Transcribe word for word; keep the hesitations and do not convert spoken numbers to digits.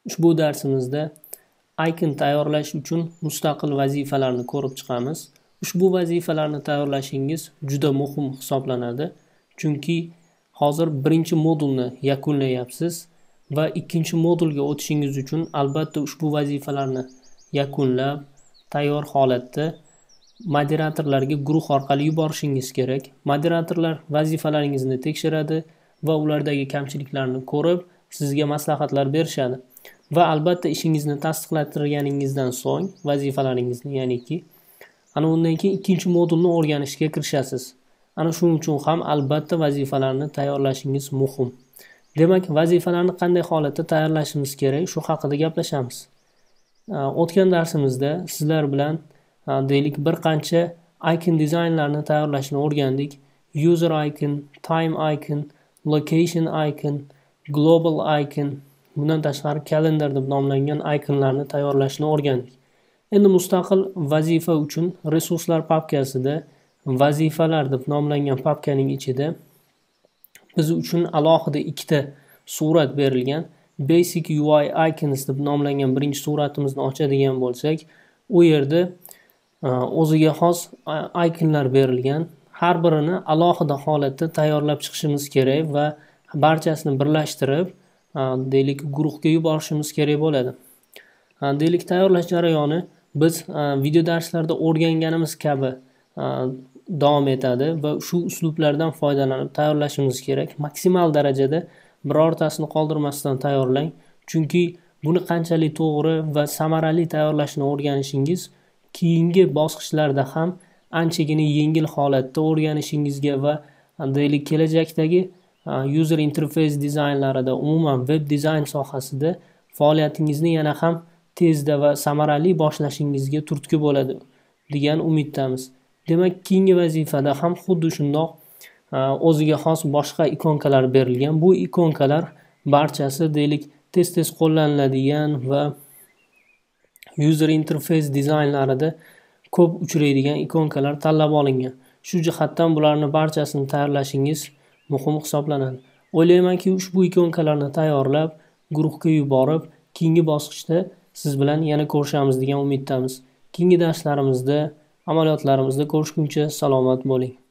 Ushbu darsimizda icon tayyorlash uchun mustaqil vazifalarni ko'rib chiqamiz. Ushbu vazifalarni tayyorlashingiz juda muhim hisoblanadi. Chunki hozir birinchi modulni yakunlayapsiz va ikkinchi modulga o'tishingiz uchun albatta ushbu vazifalarni yakunlab, tayyor holatda moderatorlarga guruh orqali yuborishingiz kerak. Moderatorlar vazifalaringizni tekshiradi va ulardagi kamchiliklarni ko'rib, sizga maslahatlar berishadi. Va albatta ishingizni tasdiqlatirganingizdan so'ng vazifalaringizni, ya'niki ana undan keyin ikkinchi modulni o'rganishga kirishasiz. Ana shuning uchun ham albatta vazifalarni tayyorlashingiz muhim. Demak, vazifalarni qanday holatda tayyorlashimiz kerak, shu haqida gaplashamiz. O'tgan darsimizda sizlar bilan deylik bir qancha icon dizaynlarni tayyorlashni o'rgandik. User icon, time icon, location icon, global icon, bundan tashqari kalendar deb nomlangan iconlarni tayyorlashni o'rgandik. Endi mustaqil vazifa uchun resurslar papkasida vazifalar deb nomlangan papkaning ichida biz uchun alohida ikkita surat berilgan. Basic U I icons deb nomlangan birinchi suratimizni ochadigan bo'lsak, u yerda o'ziga xos iconlar berilgan. Har birini alohida holatda tayyorlab chiqishimiz kerak va barchasini birlashtirib, deylik guruhga yuborishimiz kerak bo'ladi. Deylik tayyorlash jarayoni biz video darslarda o'rganganimiz kabi davom etadi va shu uslublardan foydalanib tayyorlashimiz kerak. Maksimal darajada birortasini qoldirmasdan tayyorlang. Chunki buni qanchalik to'g'ri va samarali tayyorlashni o'rganishingiz keyingi bosqichlarda ham anchagina yengil holatda o'rganishingizga va deylik kelajakdagi user interface dizaynlarida, umuman web dizayn sohasida faoliyatingizni yana ham tezda va samarali boshlashingizga turtki bo'ladi degan umiddamiz. Demak, keyingi vazifada ham xuddi shundoq o'ziga xos boshqa ikonkalar berilgan. Bu ikonkalar barchasi deylik tez-tez qo'llaniladigan va user interface dizaynlarida ko'p uchraydigan ikonkalar tanlab olingan. Shu jihatdan bularni barchasini tayyorlashingiz muhim hisoblanadi. O'ylaymanki, ushbu ikonkalarni tayyorlab, guruhga yuborib, keyingi bosqichda siz bilan yana ko'rishamiz degan umiddamiz. Keyingi darslarimizda, amaliyotlarimizda ko'rishguncha salomat bo'ling.